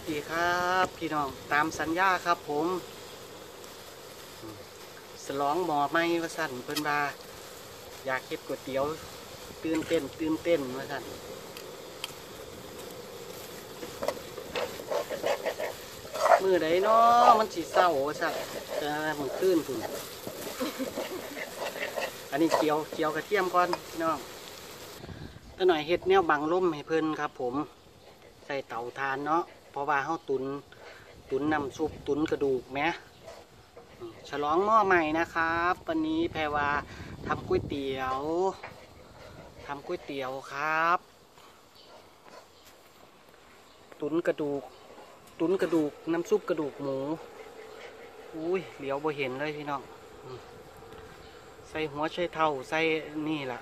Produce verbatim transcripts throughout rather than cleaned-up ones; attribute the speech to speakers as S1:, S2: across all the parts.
S1: ดีครับพี่น้องตามสัญญาครับผมสลองหมอไม่ว่าสั่นเพิ่นว่าอยากเฮ็ดก๋วยเตี๋ยวตื่นเต้นตื่นเต้นว่าสั่นมือใดเนาะมันสีเศร้าว่าสั่นจะมันขึ้นพุ่นอันนี้เกี๊ยวเกี๊ยวกระเทียมก่อนพี่น้องตัวหน่อยเฮ็ดแนวบังลมให้เพิ่นครับผมใส่เตาถ่านเนาะเพราะว่าเฮาตุนตุนน้ำซุปตุนกระดูกแม้ฉลองหม้อใหม่นะครับวันนี้แพรว่าทำก๋วยเตี๋ยวทำก๋วยเตี๋ยวครับตุนกระดูกตุนกระดูกน้ำซุปกระดูกหมูอุ้ยเหลียวบ่เห็นเลยพี่น้องใส่หัวไชเท้าใส่นี่แหละ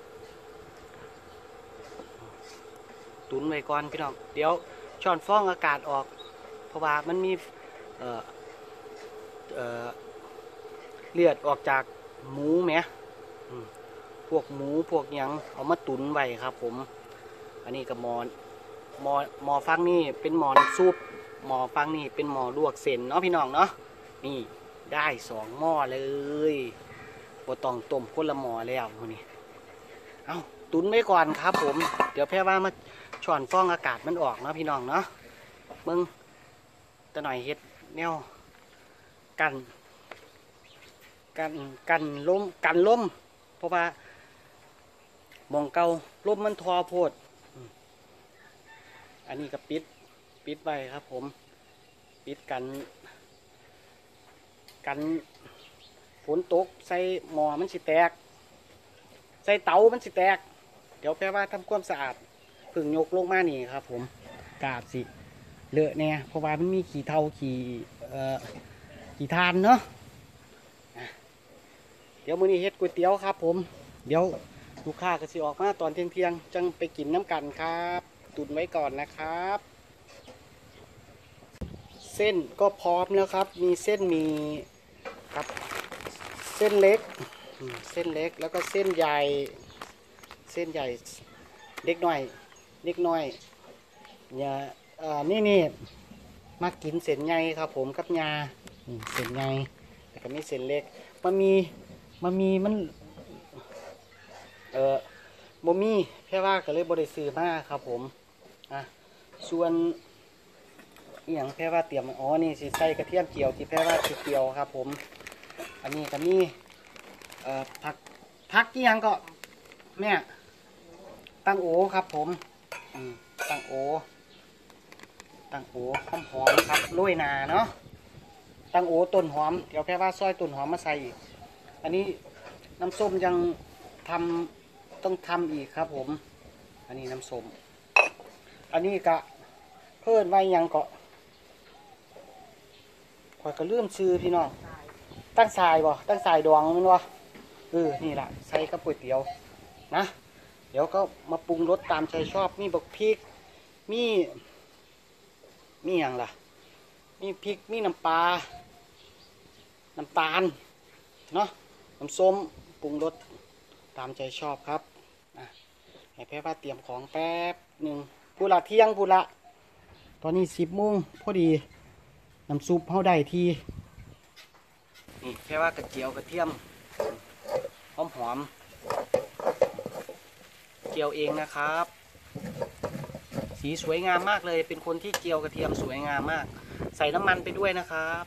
S1: ตุนไว้ก่อนพี่น้องเดี๋ยวช้อนฟองอากาศออกเพราะว่ามันมีเอ่อเอ่อเลือดออกจากหมูแหมพวกหมูพวกยังเอามาตุนไว้ครับผมอันนี้กับหมอหมอหมอฟังนี่เป็นหมอซุปหมอฟังนี่เป็นหมอลวกเส้นเนาะพี่น้องเนาะนี่ได้สองหม้อเลยบ่ต้องต้มคนละหม้อแล้วพวกนี้เอาตุนไว้ก่อนครับผมเดี๋ยวแพ่ว่ามาช้อนฟองอากาศมันออกเนาะพี่น้องเนาะมึงตะหน่อยเฮ็ดแนวกันกันกันลมกันลมเพราะว่ามองเก่าลมมันทอโพดอันนี้ก็ปิดปิดไว้ครับผมปิดกันกันฝนตกใส่หม้อมันสิแตกใส่เตามันสิแตกเดี๋ยวแปลว่าทำความสะอาดผึ่งยกลงมานี่ครับผมกาดสิเลอะเนี่ยเพราะว่ามันมีขี้เถ้าขี้เอ่อขี้ทานเนาะเดี๋ยวมื้อนี้เฮ็ดก๋วยเตี๋ยวครับผมเดี๋ยวลูกค้าก็สิออกมาตอนเที่ยงเที่ยงจังไปกินน้ำกันครับตุนไว้ก่อนนะครับเส้นก็พร้อมแล้วครับมีเส้นมีครับเส้นเล็กเส้นเล็กแล้วก็เส้นใหญ่เส้นใหญ่เล็กหน่อยเล็กน้อยเนี่ยอ่านี่นี่มากินเส้นใหญ่ครับผมกับยาเส้นใหญ่แต่ก็ไม่เส้นเล็กมันมีมันมีมันเออโมมี่แค่ว่าก็เลยบริสุทธิ์มากครับผมอ่ะส่วนอย่างแค่ว่าเตรียมอ๋อนี่สิใส่กระเทียมเจียวที่แค่ว่าสิเจียวครับผมอันนี้ก็มีเอ่อผักผักกี่อย่างก็แม่ตั้งโอครับผมตั้งโอตั้งโอหอมหอมครับโรยนาเนาะตั้งโอต้นหอมเดี๋ยวแค่ว่าซอยต้นหอมมาใส่อีกอันนี้น้ำส้มยังทำต้องทำอีกครับผมอันนี้น้ำส้มอันนี้กะเพิ่นไว้ยังเกาะข่อยก็เลื่อมชื่อพี่น้องตั้งทรายบ่ตั้งทรายดวงมันวะเออนี่แหละใส่กับก๋วยเตี๋ยวนะเดี๋ยวก็มาปรุงรสตามใจชอบมีบักพริกมีมีอย่างล่ะมีพริกมีน้ำปลาน้ำตาลเนาะน้ำส้มปรุงรสตามใจชอบครับอ่ะให้แพ่ว่าเตรียมของแป๊บหนึ่งพูละเที่ยงพูละตอนนี้สิบโมงพอดีน้ำซุปเข้าได้ทีนี่แพ่ว่ากระเจียวกระเทียมหอมหอมเจียวเองนะครับสีสวยงามมากเลยเป็นคนที่เจียวกระเทียมสวยงามมากใส่น้ำมันไปด้วยนะครับ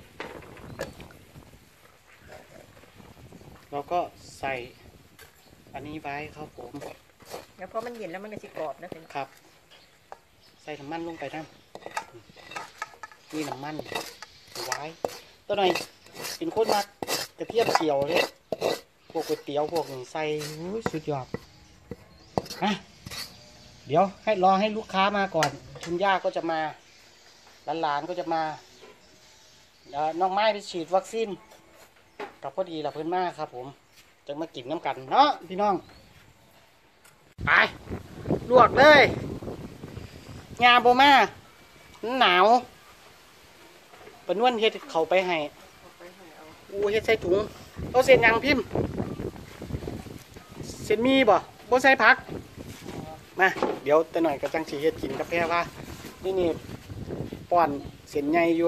S1: แล้วก็ใส่อันนี้ไว้ครับผม
S2: แล้วพอมันเย็นแล้วมันก็จะกรอบนะครับ
S1: ใส่น้ำมันลงไปนะนี่น้ำมันไว้ตัวหน่อยเป็นคนมากระเทียมเจียวเลยพวกก๋วยเตี๋ยวพวกใส่สุดยอดฮะเดี๋ยวให้รอให้ลูกค้ามาก่อนคุณย่าก็จะมาหลานๆก็จะมาน้องไม้ไปฉีดวัคซีนกับพอดีละเพื่อนมากครับผมจะมากินน้ำกันเนาะพี่น้องไปลวกเลยงาโบมาหนาวปนวนเฮ็ดเขาไปให้อูเฮ็ดใส่ถุงเอาเส้นยางพิมพ์เส้นมีบ่บ่ใส่ผักมาเดี๋ยวแต่หน่อยกระจังสีเฮ็ดกินกาแฟว่านี่นี่ปป้อนเส้นใหญ่อยู่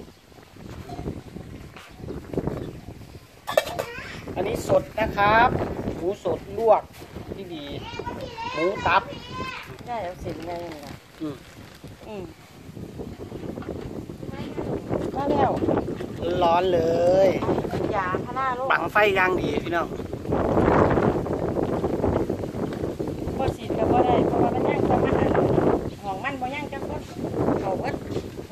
S1: อันนี้สดนะครับหมูสดลวกที่ดีหมูตับ
S2: ได้เอาเสร็จไงล่ะ
S1: อืม
S2: อืมมาแล้ว
S1: ร้อนเลย
S2: ยาพาราโลก
S1: บังไฟย่างดีพี่น้อง
S2: บ่ฉีดก็บ่ได้เพราะว่ามันย่างความอาหารห้องมันบ่ย่างจักคนเขาเบิด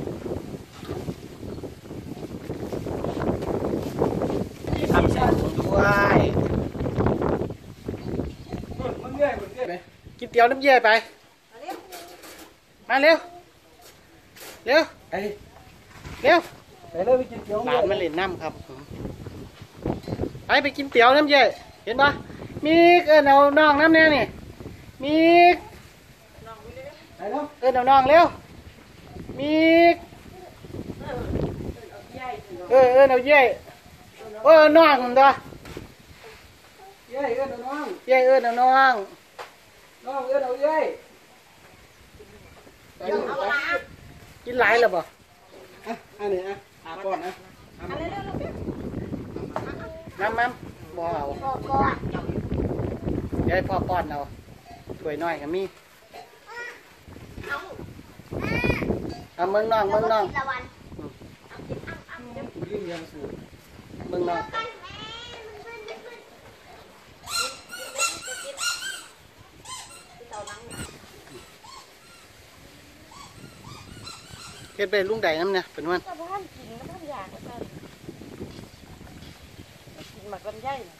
S1: ทำใส่ถุงด้วยกินเตี๋ยวน้ำเย่ไป
S2: มาเร็ว
S1: มาเร็ว เร็ว
S3: ไอ้
S1: เร็ว
S3: ไปเลยไปกินเตี๋ยว
S1: หลานมาเล่นน้ำครับไปไปกินเตี๋ยวน้ำเย่เห็นปะมีเอิญเอาน้องน้ำแน่นี่มี
S3: ไปแล้ว
S1: เอิญเอาน้องเร็วมีเออเอิญเอาเย่เออน้องมันตัว
S3: เย้ยเอิ้นเอาน้อง
S1: เย่เอิญเอาน้อง
S3: น้องเอิ้นเอาเย้ยไป
S2: เอาละ
S1: กินหลายแล้วบ่
S3: อ่ะอันนี้อ่ะอาก่อนนะ
S2: เอาเร็วๆเร็ว
S1: น้ำมันบ่เอา
S2: ๆพ่อก่อน
S1: เดี๋ยวให้พ่อป้อนเอาถ้วยน้อยก็มีเอาเมืองน้องเมืองน้อง
S3: ยิ่งยังสูง
S1: เมืองน้องเฮ็ดไปลุงใดน้ำเนี่ยเป็นวัน
S2: ถ้าบ่ทันกินมันทันอยากก็ได้กินหมักลำไยน่ะ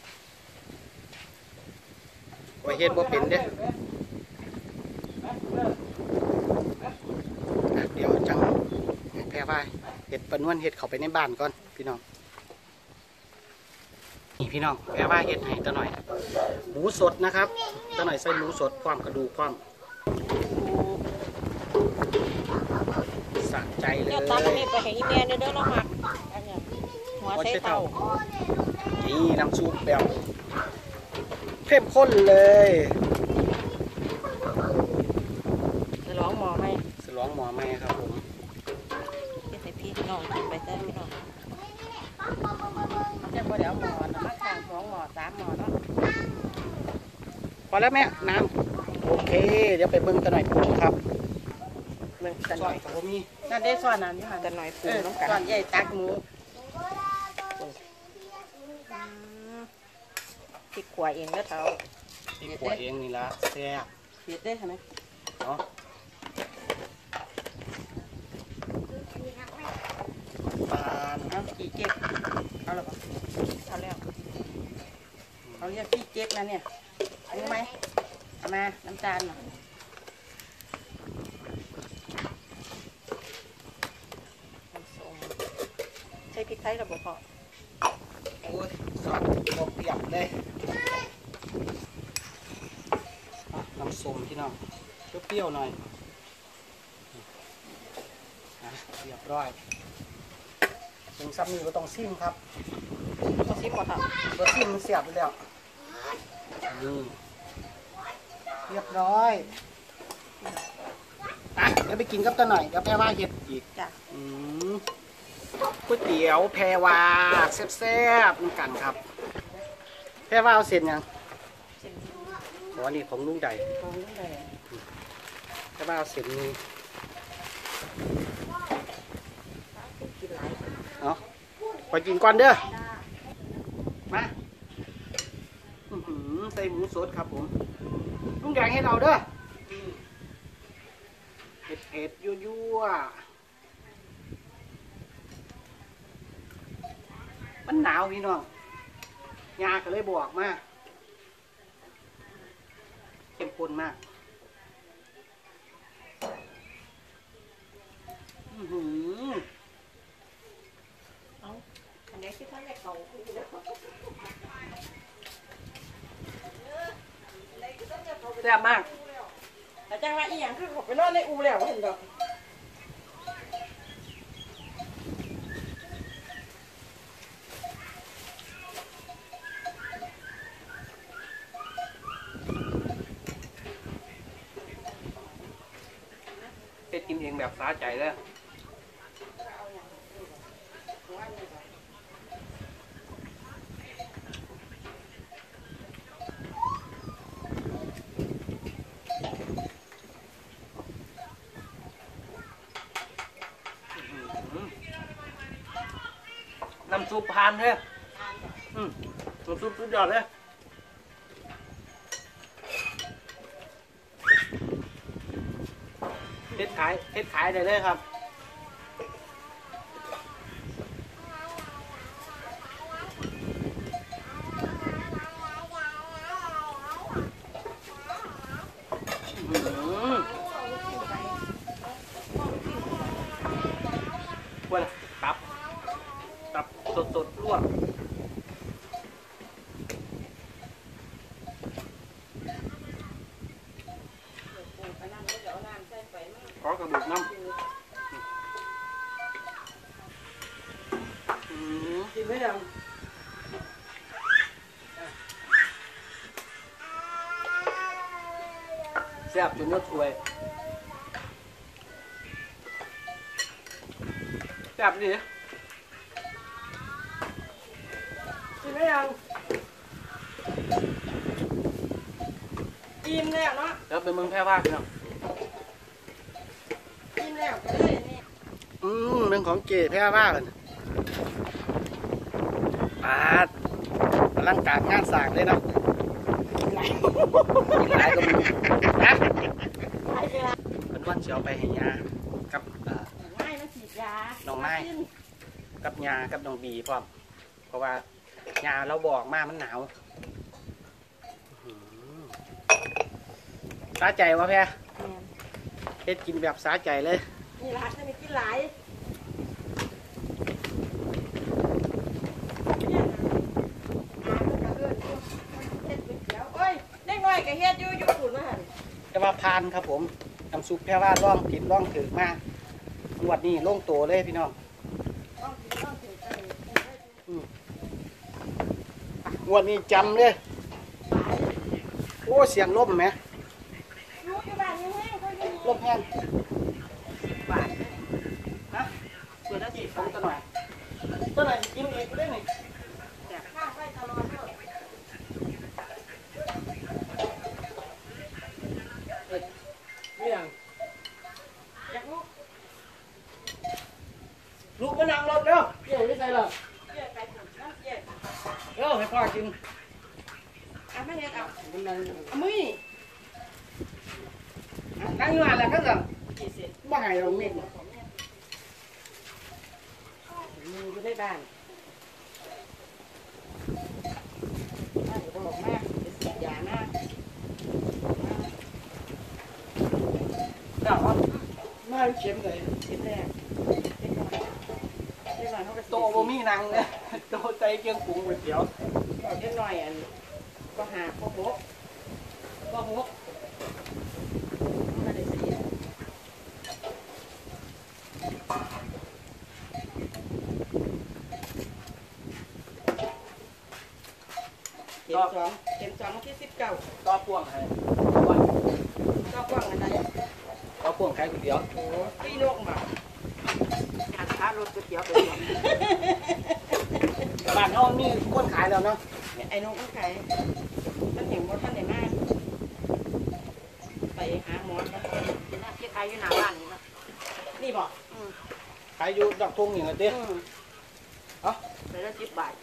S1: ไว้เฮ็ดบ่เป็นเด้เดี๋ยวจังแพร่ว่าเฮ็ดปนวนเฮ็ดเข้าไปในบ้านก่อนพี่น้องนี่พี่น้องแพร่ว่าเฮ็ดให้ตะหน่อยหมูสดนะครับตะหน่อยใส่หมูสดความกระดูกความสะใจเลย
S2: เจ้าตักอันนี้ไปให้อีแม่เด้อเด้อเนาะมักอันเนี้ยหัวใส่เต่า
S1: นี่น้ำซุปแบบเข้มข้นเลย
S2: จะร้องหมอไหม
S1: สลองหมอแม่ครับผม
S2: ที่ใส่พี่น้องกินไปเต้พี่น้องจะบ่เดี๋ยวหมอนะมาข้างสองหมอสามหมอเนาะ
S1: พอแล้วแม่น้ำโอเค เดี๋ยวไปเบิ่งกันหน่อยปูครับ
S2: เบิ่งกัน
S1: ซ
S2: ห
S1: อ
S2: น่อย ย
S1: กับผมมี
S2: นั่นได้ซ้อนนั่นอยู่หั่นกันหน่อยปูน้ำกันซ้อนใหญ่ตักหมูพริกขัวเองเด้อเฒ่า
S1: ที่ขวดเองนี่ละแซ่บ
S2: เผ็ดได้ใช่ไหม
S1: เนาะปาน
S2: เอากี่เจ๊กเอาแล้วบ่เอาแล้วเขาเรียกพี่เจ๊กนะเนี่ยรู้ไหมเอามาน้ำตาลหน่อยน้ำส้มใช้พริกไทยระบบพอ
S1: โอ้ยซอสบกเปียกเลยอ่ะน้ำส้มพี่น้องเปรี้ยวๆหน่อยอ่ะเรียบร้อยถึงซับนี้ก็ต้องซิมครับ
S2: ต้องซิมหมดค่ะ
S1: รสซิมมันเสียบไปแล้วนี่เรียบร้อยอ่ะเดี๋ยวไปกินกับตาหน่อยเดี๋ยวแพรว่าเห็ดอีก
S2: จ้ะ
S1: อืมก๋วยเตี๋ยวแพรวาแซ่บๆเหมือนกันครับ แพรว่าเอาเสร็จยัง
S2: เส้น
S1: อ๋อนี่ของลุงใด
S2: ตรงนี้เลย
S1: แพรว่าเอาเสร็จนี่
S2: กินหลาย
S1: เอาไปกินก่อนเด้อมาอื้อหือใส่หมูสดครับผมลุงแดงให้เราเด้อเผ็ดเผ็ดๆยั่วๆมันหนาวพี่น้องยาก็เลยบอกมาเข้มข้นมากอื้อหือ
S2: เอาอันนี้ที่ท่านได้เขาคือแล้ว
S1: แซ่บมาก
S2: แต่จังว่าอีหยังคือเขาไปนอนในอูแล้วเห็นดอก
S1: เป็ดกินเองแบบสาใจเลยซุปพานเลยอืมน้ำซุปสุดยอดเลยเฮ็ดขายเฮ็ดขายได้เลยครับว่าตับตับสดสดลวกขอกระดูกน้ำอืม
S3: กินไหมยัง
S1: แซ่บจนยอดถ้วยแซ่บดิ
S3: กินไหมยัง
S2: อิ่มแล้วเนาะ
S1: แล้วเป็นเมืองแพร่ภาคเนาะ
S2: อิ่มแล้วก็เลยนี่
S1: อืมเมืองของเก๋แพร่ภาคเลยปาดอลังการงานสร้างเลยเนาะหลายหลายก็มีนะ
S2: ไปเวลา
S1: เป็นวันเชียวไปให้ยากับเอ่อ
S2: ไม่มันฉีดยา
S1: น้องไม้ กับยากับน้องบีพร้อมเพราะว่ายาเราบอกมามันหนาวอื้อหือสาใจวะแพรเฮ็ดกินแบบสาใจเลย
S2: นี่ร้านจะมีกินหลายโอ้ยเด็กน้อยก็เฮ็ดอยู่อยู่ขุนมาหั่น
S1: แต่ว่าพานครับผมน้ำซุปแพรว่าร่องผิดร่องถือมากงวดนี้โล่งตัวเลยพี่น้อง
S2: ต้องกินต้องกินไป
S1: งวดนี้จำเลยโอ้เสียงลมไหม
S2: รู้อยู่บ้านยังแห้งก็ยัง
S1: ลมแห้ง
S2: บาท
S1: ฮะเปิดได้จีผมตัวหน่อยตัวหน่อยกินเองก็ได้หนิ
S2: แต่ข้างไว้ตลอดเลย
S3: ไม่ยัง
S2: อยากรู้
S1: ลูกมานั่งรถเร็ว
S3: เกี่ยวไม่ใช่หรอ
S2: เกี่ยไปถึงน้ำเกี่ย
S1: เร็วให้พ่อกิน
S2: อ่ะไม่เห็นเอา
S3: มันนั่ง
S2: เอามือ
S1: นั่งอยู่อะไรก็สั่ง
S2: กี่เสร็จ
S1: บ่ให้เราเม็ด
S2: มืออยู่ในบ้านบ้านอยู่บอกมากเป็นสียามาก
S1: เดี๋ยว
S3: มาเข็มเลย
S2: เข็มแรกเล็กน้อยเล็กน้อยเขาก็
S1: โตบ่มีนังเลยโตใจเกียงกุ้งก๋วยเตี๋ยว
S2: เล็กน้อยอันก็หาพ่อหกพ่อหกมาได้สีเข็มสองเข็มสองที่สิบเก้า
S1: ต่อพ่วงให้
S2: ก็กว้างอะไร
S1: ต่อพ่วงขายก๋วยเตี๋ยว
S2: โอ้พี่นกมาอยากค้ารถก๋วยเตี๋ยวไปก่อน
S1: บ้านเฮามีคนขายแล้วเนาะ
S2: ไอ้นกมันขายมันเห็นว่าท่านไหนมากไปหาหมอนะที่ขายอยู่หน้าบ้านนี่นะนี่บอก
S1: ขายอยู่ดอกทุ่งนี่ล่ะติ
S2: เอ้าไปละสิบบาท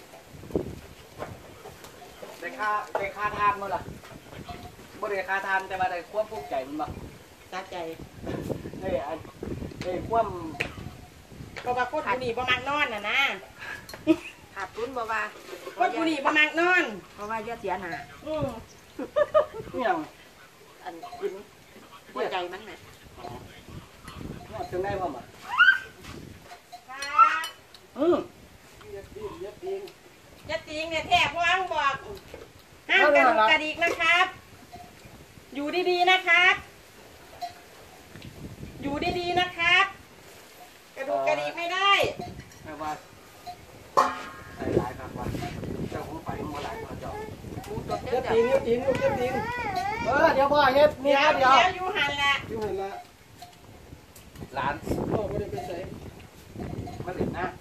S1: ได้ค่าได้ค่าทานบ่ล่ะบ่ได้ค่าทานแต่ว่าได้ความภูมิใจมันบ่
S2: ตาใจ
S1: ได้อันได้ความ
S2: เพราะว่าคนบุนี่ประมาณนอนน่ะนะ
S4: ขาดทุนบ่ว่า
S2: คนบุนี่ประมาณนอน
S4: เพราะว่าอย่าเสียหน้า
S2: อืม
S1: เนี่ยง
S4: อันกินหัวใจมันน่ะ
S1: เนี่ยถึงได้บ่มา
S2: ค่ะ
S1: อือ
S2: จะติงเนี่ยแทบวางบอกห้ามกระดุกกระดิกนะครับ อยู่ดีๆนะครับ อยู่ดีๆนะครับ กระดูกกระดิกไม่ได้
S1: แม่ว่าใส่หลายครับว่าเจ้าของไปบ่หลายกว่าเจ้า
S4: กูจดเด้
S3: เจ็
S4: อบ จ้ะ
S3: ตีนเจ็บตีนลูกเจ็บตีน
S1: เออเดี๋ยวพ่อเฮ็ดนี่
S2: เดี๋ยว
S1: นะเดี๋ยว
S2: เดี๋ยวอยู่หันละ
S3: อยู่เห็นละ
S1: หลาน
S3: พ่อไม่ได้ไปใส่
S1: มาถึงนะ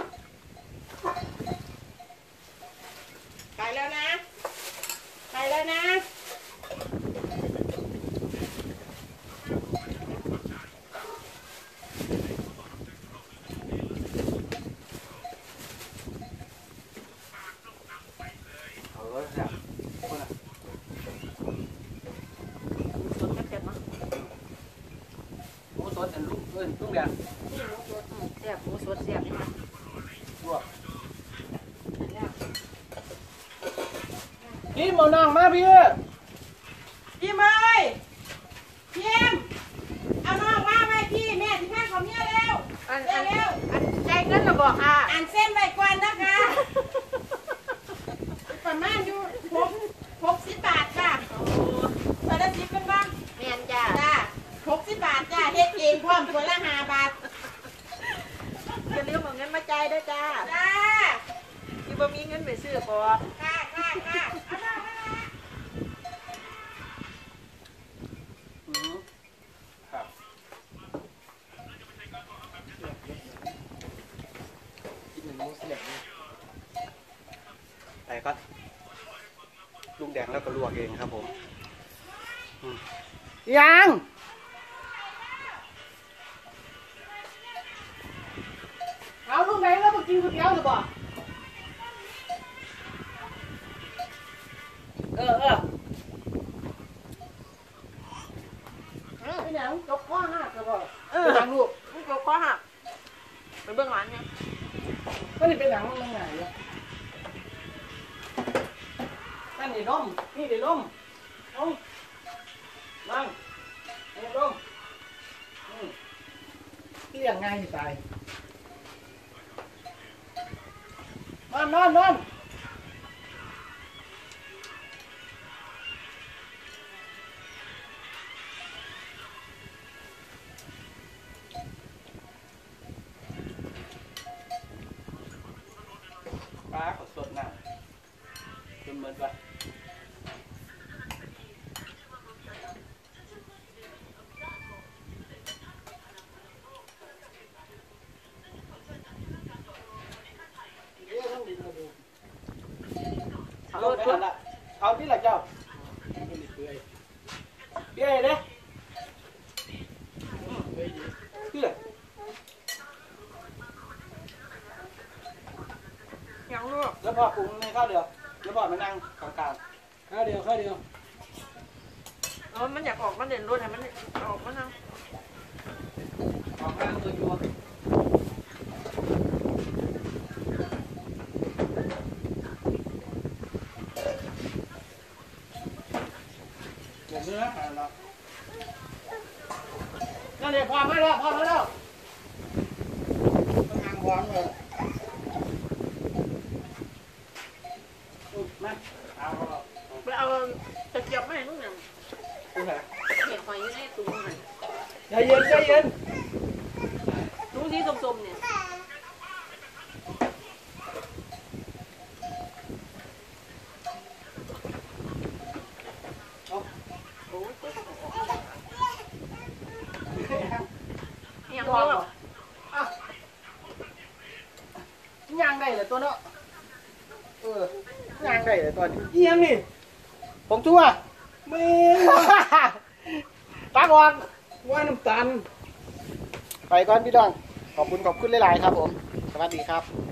S2: ไปแล้วนะ ไปแล้วนะ
S3: เอิ้นตุ้งแดง
S4: นี่หมูสดอืมแซ่บหมูสดแซ่บนี่มัน
S3: ลวกพี่มานั่งมาพี่
S2: พี่เมยพี่เอ็มเอาน้องมาไหมพี่แม่ถึงแม่ของเมียเร็ว
S4: อัน
S2: เร็
S4: อั
S2: วน เร็ว
S4: อันใจเงินเราบอกอ่ะ
S2: อ่านเส้นไว้ก่อนนะคะประมาณอยู่หกหกสิบบาทค่ะตอนละสิบเป็นบ้าง
S4: แม่นจ้า
S2: จ้าหกสิบบาทจ้าเฮ็ดเองพร้อมคนละห้าบาท
S4: อย่าลืมเอาเงินมาจ่ายด้วยจ้า
S2: จ้า
S4: ที่บ่มีเงินไปซื้อบอก
S2: ค่ะค่ะค่ะเอามาเอามา
S3: อืมครับกินหนึ่งหมูเสียบนี่
S1: ไปก่อนลุงแดงแล้วก็ลวกเองครับผมอืมยังเอาลุงแดงแล้วมากินก๋วยเตี๋ยวหรือเปล่า
S2: เออเออ
S1: ไอ้หนังจกข้อหักหรือเปล่า
S4: เออ
S1: เป็นหนังลูก
S4: มึงก็ขอหักไปเบิ่งร้านเนี่ย
S1: ก็นี่เป็นหนังมันยังไงเนี่ยนั่นนี่นมนี่เดี๋ยวนมนมนั่งนี่นมอืมเลี้ยงง่ายที่ตายนอนนอนนอนปลาขสดน้ำจนเหมือนว่าเอาไปหันละเอาที่ละเจ้าเปื่อยเปื่อยเด้เปื่อยเปื่อย
S4: ยังลูก
S1: แล้วพอปรุงในข้าวเดียวแล้วพอมานั่งกลาง
S3: ข้าวเดียวข้าวเดียว
S4: เออมันอยากออกมาเด่นรถให้มันออกมานั่ง
S1: ๆออกมาตัวยัวเดี๋ยวเนื้อหาแล้วนั่นเลยพอมาแล้วพอมาแล้วต้องนั่งพร้อมเลยอุ๊ยมาเอา
S4: ไปเอาตะเกียบมาให้ลูกเนี่ย
S1: ดูแผล
S4: เห็นหอยอยู่ในถุงมัน
S1: ใจเย็นใจเย็น
S4: ถุงสีส้มๆเนี่ย
S1: เอา
S4: โอ้ยเปิดออกยัง
S1: ลอง
S4: ลู
S1: เหรอก อ่ะย่างได้เลยตัวเนาะเออย่างได้เลยตัวนี้
S3: เอียงนี่
S1: ผมชั่ว
S3: แม่
S1: ตักออก
S3: ว่าน้ำตาล
S1: ไปก่อนพี่ดอง ขอบคุณขอบคุณหลาย ๆ ครับผม สวัสดีครับ